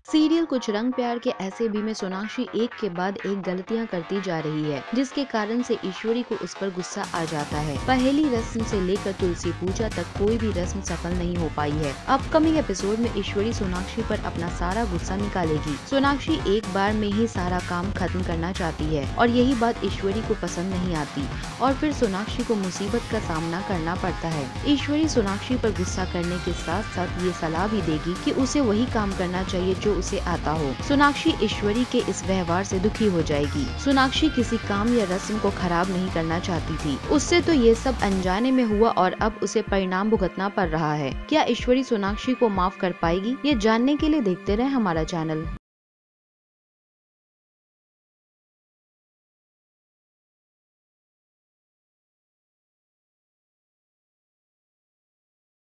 Serial कुछ रंग प्यार के ऐसे भी में सोनाक्षी एक के बाद एक गलतियां करती जा रही है, जिसके कारण से ईश्वरी को उस पर गुस्सा आ जाता है। पहली रस्म से लेकर तुलसी पूजा तक कोई भी रस्म सफल नहीं हो पाई है। अपकमिंग एपिसोड में ईश्वरी सोनाक्षी पर अपना सारा गुस्सा निकालेगी। सोनाक्षी एक बार में ही सारा काम खत्म करना चाहती है और यही बात ईश्वरी को पसंद नहीं आती और फिर सोनाक्षी को मुसीबत का सामना करना पड़ता है। ईश्वरी सोनाक्षी पर गुस्सा करने के साथ साथ ये सलाह भी देगी कि उसे वही काम करना चाहिए जो उसे आता हो। सोनाक्षी ईश्वरी के इस व्यवहार से दुखी हो जाएगी। सोनाक्षी किसी काम या रस्म को खराब नहीं करना चाहती थी, उससे तो ये सब अनजाने में हुआ और अब उसे परिणाम भुगतना पड़ रहा है। क्या ईश्वरी सोनाक्षी को माफ कर पाएगी? ये जानने के लिए देखते रहे हमारा चैनल।